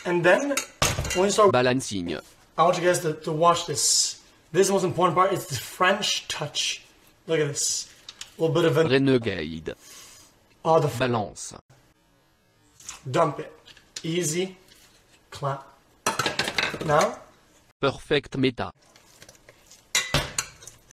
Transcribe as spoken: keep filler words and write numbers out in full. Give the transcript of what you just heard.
And then, when you start Balancing. I want you guys to, to watch this. This is the most important part. It's the French touch. Look at this. A little bit of a... Renegade. Oh, the... Balance. Dump it. Easy. Clap. Now? Perfect meta.